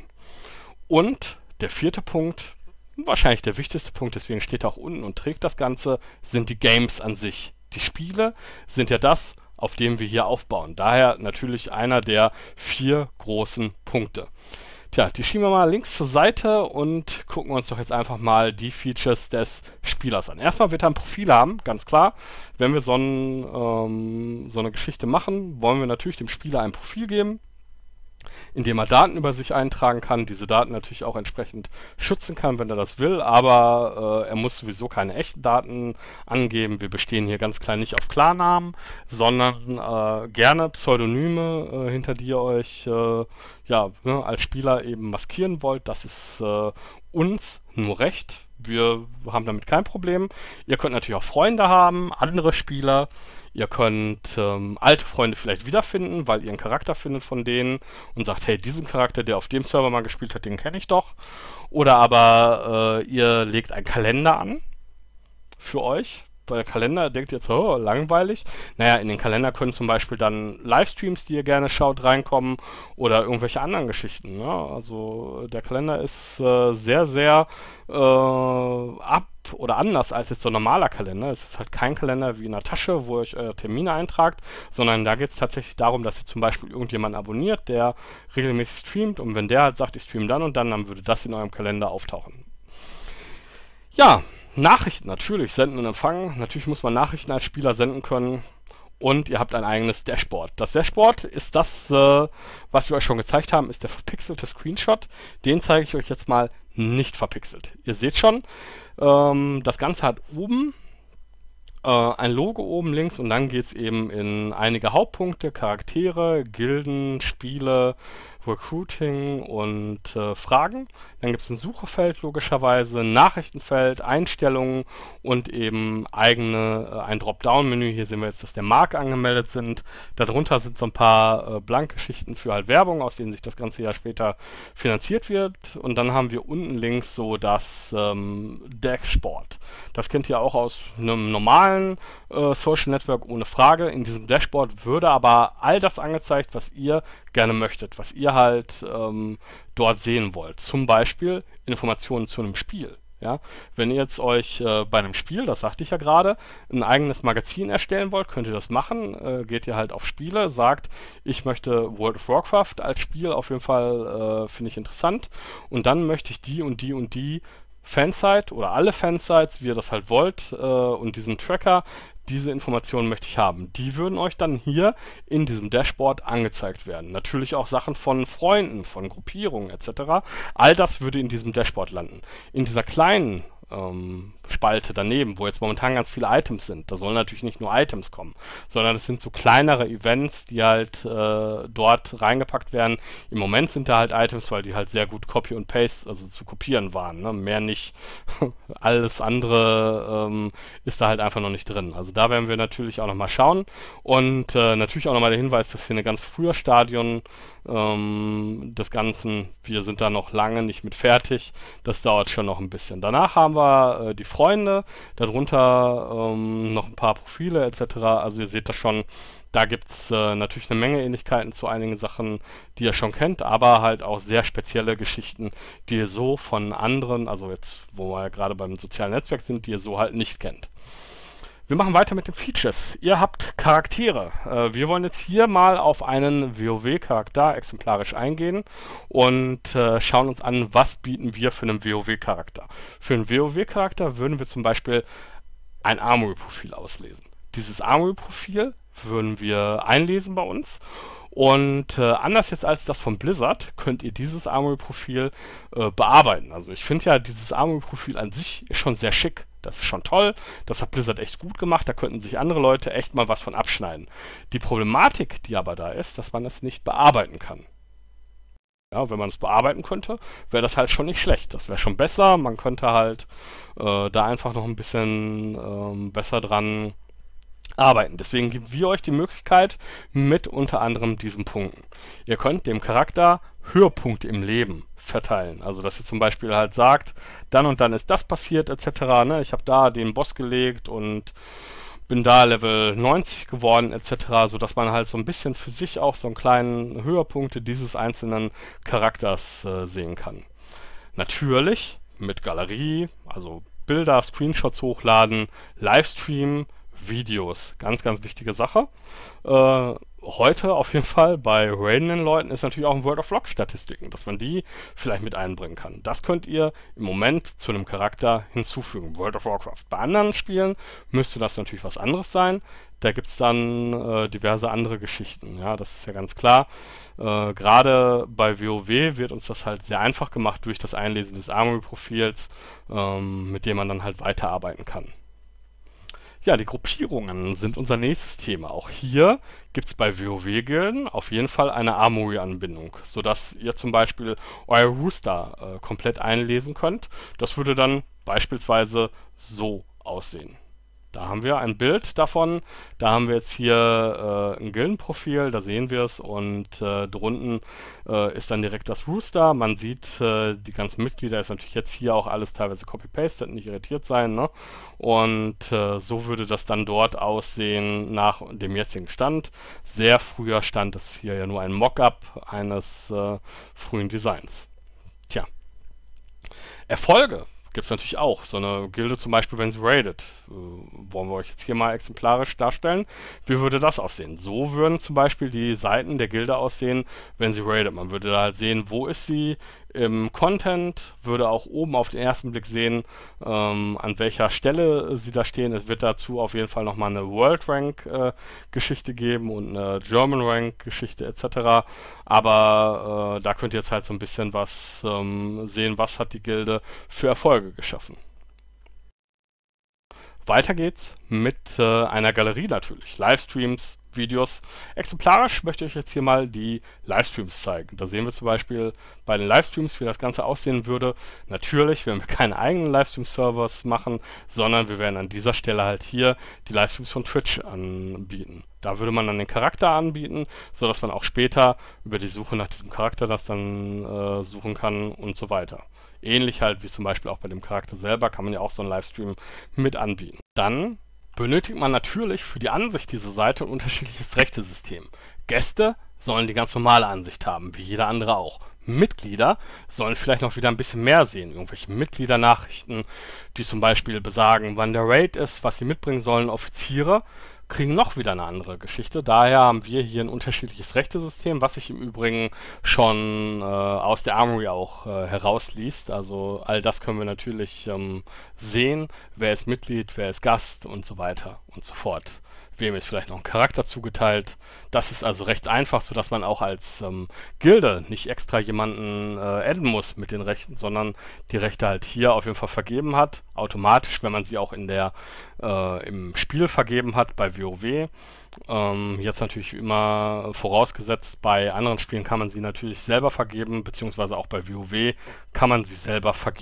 Und der vierte Punkt, wahrscheinlich der wichtigste Punkt, deswegen steht er auch unten und trägt das Ganze, sind die Games an sich. Die Spiele sind ja das, auf dem wir hier aufbauen. Daher natürlich einer der vier großen Punkte. Tja, die schieben wir mal links zur Seite und gucken uns doch jetzt einfach mal die Features des Spielers an. Erstmal wird er ein Profil haben, ganz klar. Wenn wir so, ein, ähm, so eine Geschichte machen, wollen wir natürlich dem Spieler ein Profil geben, in dem er Daten über sich eintragen kann, diese Daten natürlich auch entsprechend schützen kann, wenn er das will, aber äh, er muss sowieso keine echten Daten angeben. Wir bestehen hier ganz klar nicht auf Klarnamen, sondern äh, gerne Pseudonyme, äh, hinter die ihr euch äh, ja, ne, als Spieler eben maskieren wollt. Das ist äh, uns nur recht. Wir haben damit kein Problem. Ihr könnt natürlich auch Freunde haben, andere Spieler. Ihr könnt ähm, alte Freunde vielleicht wiederfinden, weil ihr einen Charakter findet von denen und sagt, hey, diesen Charakter, der auf dem Server mal gespielt hat, den kenne ich doch. Oder aber äh, ihr legt einen Kalender an für euch. Weil der Kalender denkt jetzt, oh, langweilig. Naja, in den Kalender können zum Beispiel dann Livestreams, die ihr gerne schaut, reinkommen oder irgendwelche anderen Geschichten. Ne? Also der Kalender ist äh, sehr, sehr äh, ab oder anders als jetzt so ein normaler Kalender. Es ist halt kein Kalender wie in einer Tasche, wo ihr euch eure Termine eintragt, sondern da geht es tatsächlich darum, dass ihr zum Beispiel irgendjemanden abonniert, der regelmäßig streamt und wenn der halt sagt, ich streame dann und dann, dann würde das in eurem Kalender auftauchen. Ja, Nachrichten natürlich, senden und empfangen. Natürlich muss man Nachrichten als Spieler senden können. Und ihr habt ein eigenes Dashboard. Das Dashboard ist das, äh, was wir euch schon gezeigt haben, ist der verpixelte Screenshot. Den zeige ich euch jetzt mal nicht verpixelt. Ihr seht schon, ähm, das Ganze hat oben äh, ein Logo oben links und dann geht es eben in einige Hauptpunkte, Charaktere, Gilden, Spiele, Recruiting und äh, Fragen. Dann gibt es ein Suchefeld logischerweise, ein Nachrichtenfeld, Einstellungen und eben eigene, äh, ein Dropdown-Menü. Hier sehen wir jetzt, dass der Mark angemeldet sind. Darunter sind so ein paar äh, Blankgeschichten für halt Werbung, aus denen sich das ganze Jahr später finanziert wird. Und dann haben wir unten links so das ähm, Dashboard. Das kennt ihr auch aus einem normalen äh, Social Network ohne Frage. In diesem Dashboard würde aber all das angezeigt, was ihr gerne möchtet, was ihr halt ähm, dort sehen wollt. Zum Beispiel Informationen zu einem Spiel. Ja? Wenn ihr jetzt euch äh, bei einem Spiel, das sagte ich ja gerade, ein eigenes Magazin erstellen wollt, könnt ihr das machen. Äh, geht ihr halt auf Spiele, sagt, ich möchte World of Warcraft als Spiel, auf jeden Fall äh, finde ich interessant. Und dann möchte ich die und die und die Fansite oder alle Fansites, wie ihr das halt wollt, äh, und diesen Tracker, diese Informationen möchte ich haben. Die würden euch dann hier in diesem Dashboard angezeigt werden. Natürlich auch Sachen von Freunden, von Gruppierungen et cetera. All das würde in diesem Dashboard landen. In dieser kleinen ähm, Spalte daneben, wo jetzt momentan ganz viele Items sind, da sollen natürlich nicht nur Items kommen, sondern es sind so kleinere Events, die halt äh, dort reingepackt werden. Im Moment sind da halt Items, weil die halt sehr gut Copy und Paste, also zu kopieren waren, ne? Mehr nicht. Alles andere ähm, ist da halt einfach noch nicht drin. Also da werden wir natürlich auch nochmal schauen und äh, natürlich auch nochmal der Hinweis, dass hier ein ganz früher Stadion ähm, des Ganzen, wir sind da noch lange nicht mit fertig, das dauert schon noch ein bisschen. Danach haben wir äh, die Front Freunde, darunter ähm, noch ein paar Profile et cetera. Also ihr seht das schon, da gibt es äh, natürlich eine Menge Ähnlichkeiten zu einigen Sachen, die ihr schon kennt, aber halt auch sehr spezielle Geschichten, die ihr so von anderen, also jetzt, wo wir ja gerade beim sozialen Netzwerk sind, die ihr so halt nicht kennt. Wir machen weiter mit den Features. Ihr habt Charaktere. Äh, wir wollen jetzt hier mal auf einen WoW-Charakter exemplarisch eingehen und äh, schauen uns an, was bieten wir für einen WoW-Charakter. Für einen WoW-Charakter würden wir zum Beispiel ein Armory-Profil auslesen. Dieses Armory-Profil würden wir einlesen bei uns. Und äh, anders jetzt als das von Blizzard, könnt ihr dieses Armory-Profil äh, bearbeiten. Also ich finde ja, dieses Armory-Profil an sich ist schon sehr schick. Das ist schon toll. Das hat Blizzard echt gut gemacht. Da könnten sich andere Leute echt mal was von abschneiden. Die Problematik, die aber da ist, dass man es nicht bearbeiten kann. Ja, wenn man es bearbeiten könnte, wäre das halt schon nicht schlecht. Das wäre schon besser. Man könnte halt äh, da einfach noch ein bisschen ähm, besser dran arbeiten. Deswegen geben wir euch die Möglichkeit mit unter anderem diesen Punkten. Ihr könnt dem Charakter Höhepunkte im Leben verteilen. Also dass ihr zum Beispiel halt sagt, dann und dann ist das passiert et cetera. Ne? Ich habe da den Boss gelegt und bin da Level neunzig geworden et cetera. Sodass man halt so ein bisschen für sich auch so einen kleinen Höhepunkte dieses einzelnen Charakters äh, sehen kann. Natürlich mit Galerie, also Bilder, Screenshots hochladen, Livestream, Videos. Ganz, ganz wichtige Sache. Äh, heute auf jeden Fall bei raidenden Leuten ist natürlich auch ein World of Warcraft Statistiken, dass man die vielleicht mit einbringen kann. Das könnt ihr im Moment zu einem Charakter hinzufügen. World of Warcraft. Bei anderen Spielen müsste das natürlich was anderes sein. Da gibt es dann äh, diverse andere Geschichten. Ja, das ist ja ganz klar. Äh, Gerade bei WoW wird uns das halt sehr einfach gemacht durch das Einlesen des Armory-Profils, ähm, mit dem man dann halt weiterarbeiten kann. Ja, die Gruppierungen sind unser nächstes Thema. Auch hier gibt es bei WoW-Gilden auf jeden Fall eine Armory-Anbindung, sodass ihr zum Beispiel euer Rooster äh, komplett einlesen könnt. Das würde dann beispielsweise so aussehen. Da haben wir ein Bild davon. Da haben wir jetzt hier äh, ein Gildenprofil, da sehen wir es. Und äh, drunten äh, ist dann direkt das Rooster. Man sieht äh, die ganzen Mitglieder, ist natürlich jetzt hier auch alles teilweise copy-pasted, nicht irritiert sein. Ne? Und äh, so würde das dann dort aussehen nach dem jetzigen Stand. Sehr früher stand es hier ja nur ein Mockup eines äh, frühen Designs. Tja. Erfolge gibt es natürlich auch. So eine Gilde zum Beispiel, wenn sie raidet. Äh, wollen wir euch jetzt hier mal exemplarisch darstellen. Wie würde das aussehen? So würden zum Beispiel die Seiten der Gilde aussehen, wenn sie raidet. Man würde da halt sehen, wo ist sie im Content, würde auch oben auf den ersten Blick sehen, ähm, an welcher Stelle sie da stehen. Es wird dazu auf jeden Fall nochmal eine World Rank äh, Geschichte geben und eine German Rank Geschichte et cetera. Aber äh, da könnt ihr jetzt halt so ein bisschen was ähm, sehen, was hat die Gilde für Erfolge geschaffen. Weiter geht's mit äh, einer Galerie natürlich. Livestreams, Videos. Exemplarisch möchte ich jetzt hier mal die Livestreams zeigen. Da sehen wir zum Beispiel bei den Livestreams, wie das Ganze aussehen würde. Natürlich werden wir keine eigenen Livestream-Servers machen, sondern wir werden an dieser Stelle halt hier die Livestreams von Twitch anbieten. Da würde man dann den Charakter anbieten, sodass man auch später über die Suche nach diesem Charakter das dann äh, suchen kann und so weiter. Ähnlich halt wie zum Beispiel auch bei dem Charakter selber kann man ja auch so einen Livestream mit anbieten. Dann benötigt man natürlich für die Ansicht dieser Seite ein unterschiedliches Rechtesystem. Gäste sollen die ganz normale Ansicht haben, wie jeder andere auch. Mitglieder sollen vielleicht noch wieder ein bisschen mehr sehen. Irgendwelche Mitgliedernachrichten, die zum Beispiel besagen, wann der Raid ist, was sie mitbringen sollen. Offiziere kriegen noch wieder eine andere Geschichte. Daher haben wir hier ein unterschiedliches Rechtesystem, was sich im Übrigen schon äh, aus der Armory auch äh, herausliest. Also all das können wir natürlich ähm, sehen. Wer ist Mitglied, wer ist Gast und so weiter und so fort. Wem ist vielleicht noch ein Charakter zugeteilt. Das ist also recht einfach, sodass man auch als ähm, Gilde nicht extra jemanden äh, adden muss mit den Rechten, sondern die Rechte halt hier auf jeden Fall vergeben hat. Automatisch, wenn man sie auch in der äh, im Spiel vergeben hat bei WoW. Ähm, jetzt natürlich immer vorausgesetzt, bei anderen Spielen kann man sie natürlich selber vergeben, beziehungsweise auch bei WoW kann man sie selber vergeben.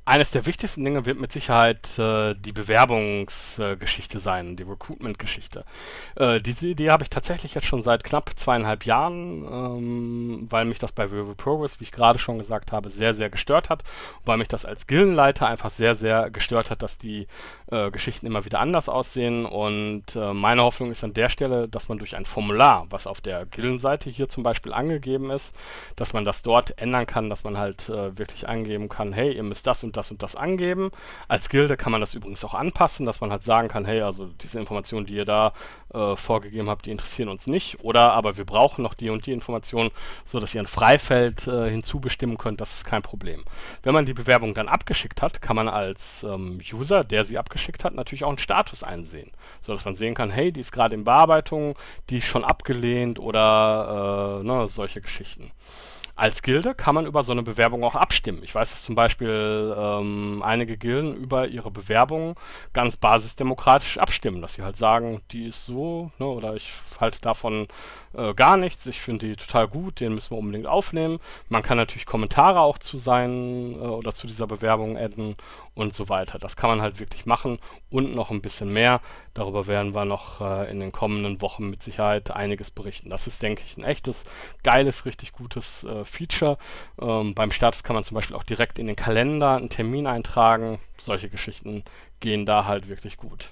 Eines der wichtigsten Dinge wird mit Sicherheit äh, die Bewerbungsgeschichte äh, sein, die Recruitment-Geschichte. Äh, diese Idee habe ich tatsächlich jetzt schon seit knapp zweieinhalb Jahren, ähm, weil mich das bei WoW Progress, wie ich gerade schon gesagt habe, sehr, sehr gestört hat. Weil mich das als Gildenleiter einfach sehr, sehr gestört hat, dass die äh, Geschichten immer wieder anders aussehen. Und äh, meine Hoffnung ist an der Stelle, dass man durch ein Formular, was auf der Gildenseite hier zum Beispiel angegeben ist, dass man das dort ändern kann, dass man halt äh, wirklich angeben kann, hey, ihr müsst das und das und das angeben. Als Gilde kann man das übrigens auch anpassen, dass man halt sagen kann, hey, also diese Informationen, die ihr da äh, vorgegeben habt, die interessieren uns nicht. Oder aber wir brauchen noch die und die Informationen, so dass ihr ein Freifeld äh, hinzubestimmen könnt, das ist kein Problem. Wenn man die Bewerbung dann abgeschickt hat, kann man als ähm, User, der sie abgeschickt hat, natürlich auch einen Status einsehen, so dass man sehen kann, hey, die ist gerade in Bearbeitung, die ist schon abgelehnt oder äh, ne, solche Geschichten. Als Gilde kann man über so eine Bewerbung auch abstimmen. Ich weiß, dass zum Beispiel ähm, einige Gilden über ihre Bewerbung ganz basisdemokratisch abstimmen, dass sie halt sagen, die ist so, ne, oder ich halte davon äh, gar nichts, ich finde die total gut, den müssen wir unbedingt aufnehmen. Man kann natürlich Kommentare auch zu sein äh, oder zu dieser Bewerbung adden und so weiter. Das kann man halt wirklich machen und noch ein bisschen mehr. Darüber werden wir noch äh, in den kommenden Wochen mit Sicherheit einiges berichten. Das ist, denke ich, ein echtes, geiles, richtig gutes äh, Feature. Ähm, beim Status kann man zum Beispiel auch direkt in den Kalender einen Termin eintragen. Solche Geschichten gehen da halt wirklich gut.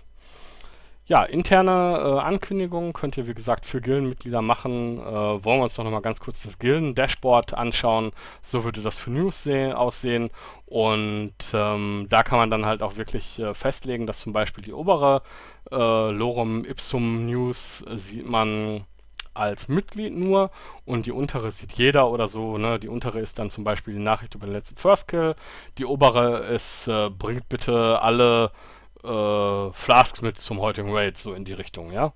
Ja, interne äh, Ankündigungen könnt ihr, wie gesagt, für Gildenmitglieder machen. Äh, wollen wir uns doch nochmal ganz kurz das Gilden-Dashboard anschauen. So würde das für News aussehen. Und ähm, da kann man dann halt auch wirklich äh, festlegen, dass zum Beispiel die obere äh, Lorem Ipsum News äh, sieht man als Mitglied nur und die untere sieht jeder oder so, ne? Die untere ist dann zum Beispiel die Nachricht über den letzten First Kill. Die obere ist, äh, bringt bitte alle äh, Flasks mit zum heutigen Raid, so in die Richtung, ja.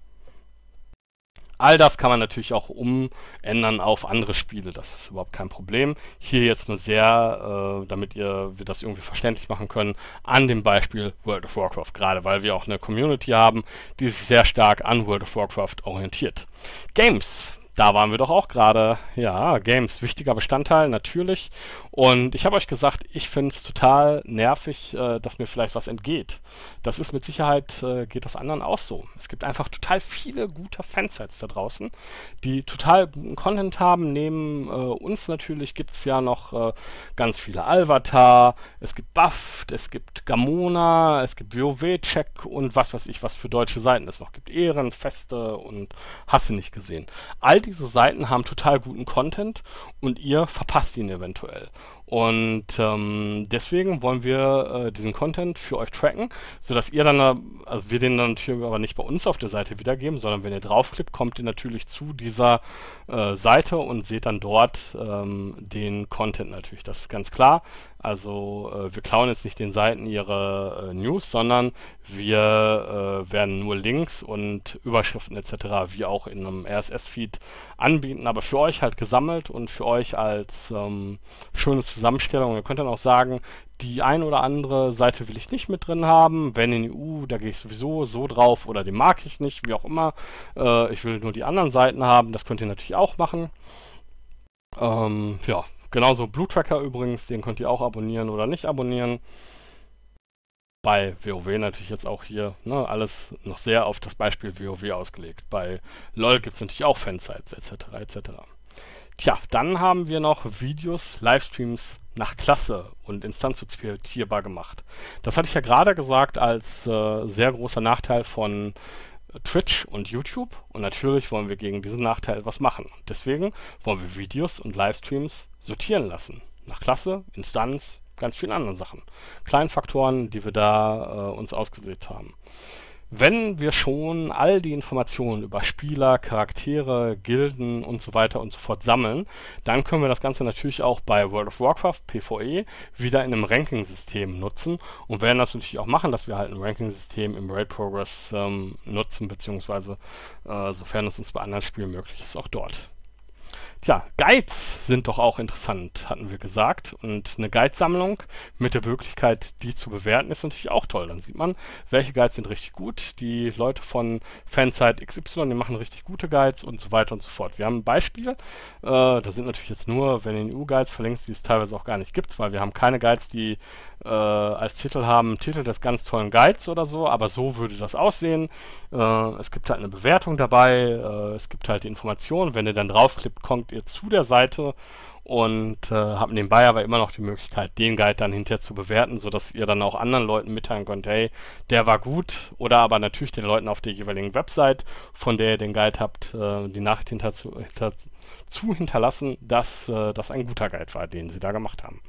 All das kann man natürlich auch umändern auf andere Spiele, das ist überhaupt kein Problem. Hier jetzt nur sehr, äh, damit ihr, wir das irgendwie verständlich machen können, an dem Beispiel World of Warcraft, gerade weil wir auch eine Community haben, die sich sehr stark an World of Warcraft orientiert. Games. Da waren wir doch auch gerade. Ja, Games, wichtiger Bestandteil, natürlich. Und ich habe euch gesagt, ich finde es total nervig, äh, dass mir vielleicht was entgeht. Das ist mit Sicherheit, äh, geht das anderen auch so. Es gibt einfach total viele gute Fansites da draußen, die total guten Content haben. Neben äh, uns natürlich gibt es ja noch äh, ganz viele Alvatar, es gibt Buffed, es gibt Gamona, es gibt WoW-Check und was weiß ich, was für deutsche Seiten es noch gibt. Ehren, Feste und hast du nicht gesehen. All diese Seiten haben total guten Content und ihr verpasst ihn eventuell. Und ähm, deswegen wollen wir äh, diesen Content für euch tracken, sodass ihr dann, äh, also wir den dann natürlich aber nicht bei uns auf der Seite wiedergeben, sondern wenn ihr draufklickt, kommt ihr natürlich zu dieser äh, Seite und seht dann dort ähm, den Content natürlich. Das ist ganz klar. Also äh, wir klauen jetzt nicht den Seiten ihre äh, News, sondern wir äh, werden nur Links und Überschriften et cetera wie auch in einem R S S-Feed anbieten, aber für euch halt gesammelt und für euch als ähm, schöne Zusammenstellung. Ihr könnt dann auch sagen, die ein oder andere Seite will ich nicht mit drin haben. Wenn in E U, da gehe ich sowieso so drauf oder den mag ich nicht, wie auch immer. Äh, ich will nur die anderen Seiten haben. Das könnt ihr natürlich auch machen. Ähm, ja, genauso Blue Tracker übrigens, den könnt ihr auch abonnieren oder nicht abonnieren. Bei WoW natürlich jetzt auch hier, ne, alles noch sehr auf das Beispiel WoW ausgelegt. Bei LoL gibt es natürlich auch Fansites et cetera et cetera. Tja, dann haben wir noch Videos, Livestreams nach Klasse und Instanz sortierbar gemacht. Das hatte ich ja gerade gesagt als äh, sehr großer Nachteil von Twitch und YouTube. Und natürlich wollen wir gegen diesen Nachteil etwas machen. Deswegen wollen wir Videos und Livestreams sortieren lassen. Nach Klasse, Instanz, ganz vielen anderen Sachen. Kleinen Faktoren, die wir da äh, uns ausgesucht haben. Wenn wir schon all die Informationen über Spieler, Charaktere, Gilden und so weiter und so fort sammeln, dann können wir das Ganze natürlich auch bei World of Warcraft, PvE, wieder in einem Ranking-System nutzen und werden das natürlich auch machen, dass wir halt ein Ranking-System im Raid Progress ähm, nutzen, beziehungsweise äh, sofern es uns bei anderen Spielen möglich ist, auch dort. Tja, Guides sind doch auch interessant, hatten wir gesagt. Und eine Guidesammlung mit der Möglichkeit, die zu bewerten, ist natürlich auch toll. Dann sieht man, welche Guides sind richtig gut. Die Leute von Fansite X Y, die machen richtig gute Guides und so weiter und so fort. Wir haben ein Beispiel. Äh, das sind natürlich jetzt nur, wenn ihr den E U-Guides verlinkt, die es teilweise auch gar nicht gibt, weil wir haben keine Guides, die äh, als Titel haben, Titel des ganz tollen Guides oder so, aber so würde das aussehen. Äh, es gibt halt eine Bewertung dabei, äh, es gibt halt die Informationen. Wenn ihr dann draufklickt, kommt ihr zu der Seite und äh, habt nebenbei aber immer noch die Möglichkeit, den Guide dann hinterher zu bewerten, sodass ihr dann auch anderen Leuten mitteilen könnt, hey, der war gut, oder aber natürlich den Leuten auf der jeweiligen Website, von der ihr den Guide habt, äh, die Nachricht hinter zu, hinter, zu hinterlassen, dass äh, das ein guter Guide war, den sie da gemacht haben.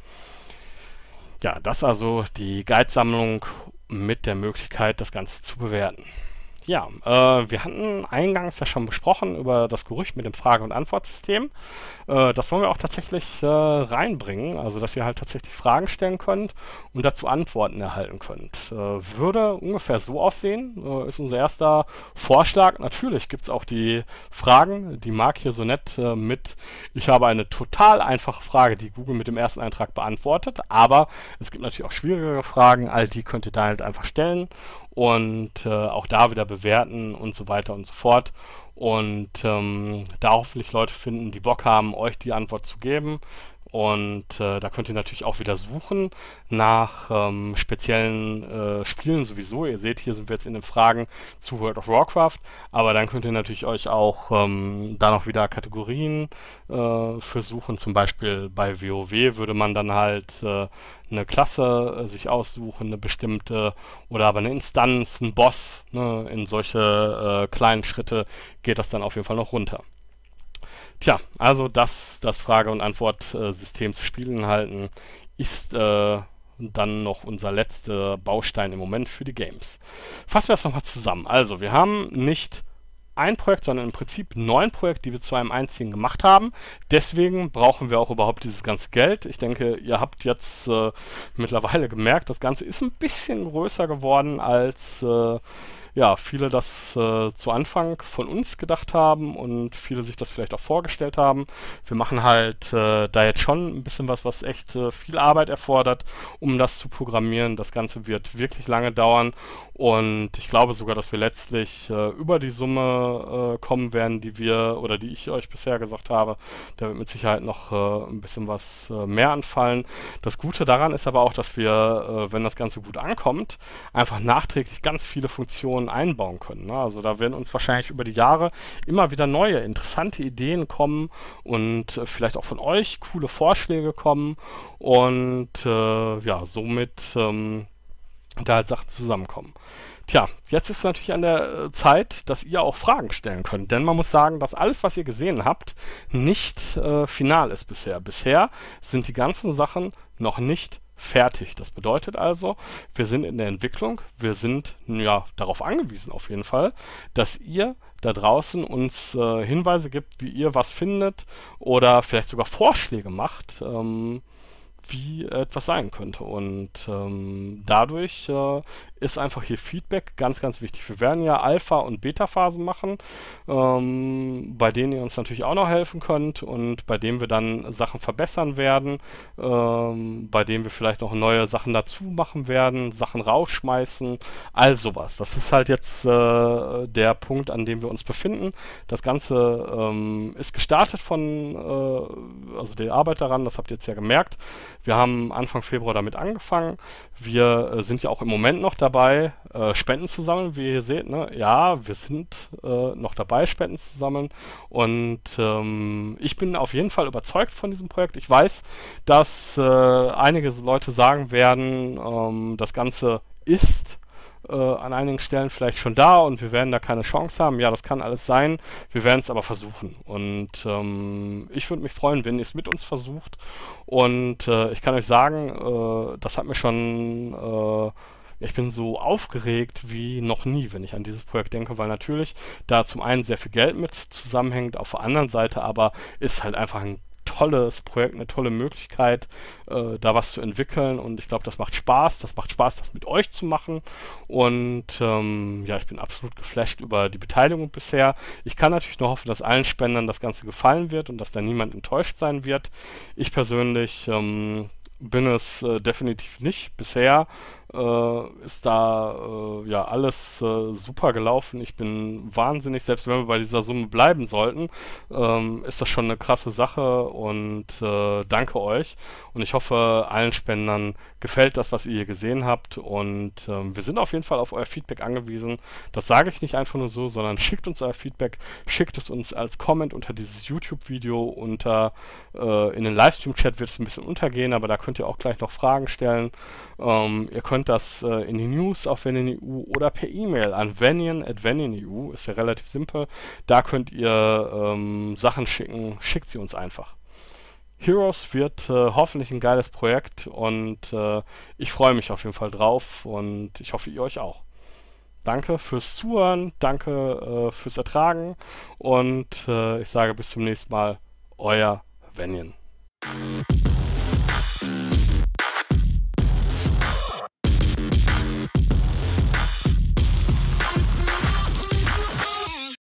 Ja, das also die Guidesammlung mit der Möglichkeit, das Ganze zu bewerten. Ja, äh, wir hatten eingangs ja schon besprochen über das Gerücht mit dem Frage- und Antwortsystem. Äh, das wollen wir auch tatsächlich äh, reinbringen, also dass ihr halt tatsächlich Fragen stellen könnt und dazu Antworten erhalten könnt. Äh, würde ungefähr so aussehen, äh, ist unser erster Vorschlag. Natürlich gibt es auch die Fragen, die Marc hier so nett äh, mit, ich habe eine total einfache Frage, die Google mit dem ersten Eintrag beantwortet, aber es gibt natürlich auch schwierigere Fragen, all die könnt ihr da halt einfach stellen und äh, auch da wieder bewerten und so weiter und so fort. Und ähm, da hoffentlich Leute finden, die Bock haben, euch die Antwort zu geben. Und äh, da könnt ihr natürlich auch wieder suchen nach ähm, speziellen äh, Spielen sowieso. Ihr seht, hier sind wir jetzt in den Fragen zu World of Warcraft, aber dann könnt ihr natürlich euch auch ähm, da noch wieder Kategorien äh, für suchen. Zum Beispiel bei WoW würde man dann halt äh, eine Klasse äh, sich aussuchen, eine bestimmte, oder aber eine Instanz, ein Boss. Ne? In solche äh, kleinen Schritte geht das dann auf jeden Fall noch runter. Tja, also das, das Frage- und Antwortsystem zu Spielen halten, ist äh, dann noch unser letzter Baustein im Moment für die Games. Fassen wir es nochmal zusammen. Also, wir haben nicht ein Projekt, sondern im Prinzip neun Projekte, die wir zu einem einzigen gemacht haben. Deswegen brauchen wir auch überhaupt dieses ganze Geld. Ich denke, ihr habt jetzt äh, mittlerweile gemerkt, das Ganze ist ein bisschen größer geworden als äh, ja, viele das äh, zu Anfang von uns gedacht haben und viele sich das vielleicht auch vorgestellt haben. Wir machen halt äh, da jetzt schon ein bisschen was, was echt äh, viel Arbeit erfordert, um das zu programmieren. Das Ganze wird wirklich lange dauern und ich glaube sogar, dass wir letztlich äh, über die Summe äh, kommen werden, die wir oder die ich euch bisher gesagt habe. Da wird mit Sicherheit noch äh, ein bisschen was äh, mehr anfallen. Das Gute daran ist aber auch, dass wir, äh, wenn das Ganze gut ankommt, einfach nachträglich ganz viele Funktionen einbauen können. Ne? Also da werden uns wahrscheinlich über die Jahre immer wieder neue, interessante Ideen kommen und äh, vielleicht auch von euch coole Vorschläge kommen und äh, ja, somit ähm, da halt Sachen zusammenkommen. Tja, jetzt ist natürlich an der äh, Zeit, dass ihr auch Fragen stellen könnt, denn man muss sagen, dass alles, was ihr gesehen habt, nicht äh, final ist bisher. Bisher sind die ganzen Sachen noch nicht fertig. Das bedeutet also, wir sind in der Entwicklung, wir sind ja darauf angewiesen auf jeden Fall, dass ihr da draußen uns äh, Hinweise gibt, wie ihr was findet oder vielleicht sogar Vorschläge macht, ähm, wie etwas sein könnte. Und ähm, dadurch äh, ist einfach hier Feedback ganz, ganz wichtig. Wir werden ja Alpha- und Beta-Phasen machen, ähm, bei denen ihr uns natürlich auch noch helfen könnt und bei denen wir dann Sachen verbessern werden, ähm, bei denen wir vielleicht noch neue Sachen dazu machen werden, Sachen rausschmeißen, all sowas. Das ist halt jetzt äh, der Punkt, an dem wir uns befinden. Das Ganze ähm, ist gestartet von, äh, also die Arbeit daran, das habt ihr jetzt ja gemerkt. Wir haben Anfang Februar damit angefangen. Wir äh, sind ja auch im Moment noch dabei, äh, Spenden zu sammeln, wie ihr seht. Ne? Ja, wir sind äh, noch dabei, Spenden zu sammeln. Und ähm, ich bin auf jeden Fall überzeugt von diesem Projekt. Ich weiß, dass äh, einige Leute sagen werden, ähm, das Ganze ist äh, an einigen Stellen vielleicht schon da und wir werden da keine Chance haben. Ja, das kann alles sein. Wir werden es aber versuchen. Und ähm, ich würde mich freuen, wenn ihr es mit uns versucht. Und äh, ich kann euch sagen, äh, das hat mir schon... Äh, ich bin so aufgeregt wie noch nie, wenn ich an dieses Projekt denke, weil natürlich da zum einen sehr viel Geld mit zusammenhängt, auf der anderen Seite aber ist halt einfach ein tolles Projekt, eine tolle Möglichkeit, äh, da was zu entwickeln und ich glaube, das macht Spaß. Das macht Spaß, das mit euch zu machen und ähm, ja, ich bin absolut geflasht über die Beteiligung bisher. Ich kann natürlich nur hoffen, dass allen Spendern das Ganze gefallen wird und dass da niemand enttäuscht sein wird. Ich persönlich ähm, bin es äh, definitiv nicht. Bisher äh, ist da äh, ja alles äh, super gelaufen. Ich bin wahnsinnig, selbst wenn wir bei dieser Summe bleiben sollten, ähm, ist das schon eine krasse Sache und äh, danke euch. Und ich hoffe, allen Spendern gefällt das, was ihr hier gesehen habt und ähm, wir sind auf jeden Fall auf euer Feedback angewiesen. Das sage ich nicht einfach nur so, sondern schickt uns euer Feedback, schickt es uns als Comment unter dieses YouTube-Video, unter äh, in den Livestream-Chat wird es ein bisschen untergehen, aber da könnt ihr auch gleich noch Fragen stellen. Ähm, ihr könnt das äh, in die News auf Venian Punkt E U oder per E-Mail an venian at venian Punkt E U, ist ja relativ simpel. Da könnt ihr ähm, Sachen schicken, schickt sie uns einfach. Heroes wird äh, hoffentlich ein geiles Projekt und äh, ich freue mich auf jeden Fall drauf und ich hoffe, ihr euch auch. Danke fürs Zuhören, danke äh, fürs Ertragen und äh, ich sage bis zum nächsten Mal, euer Venian.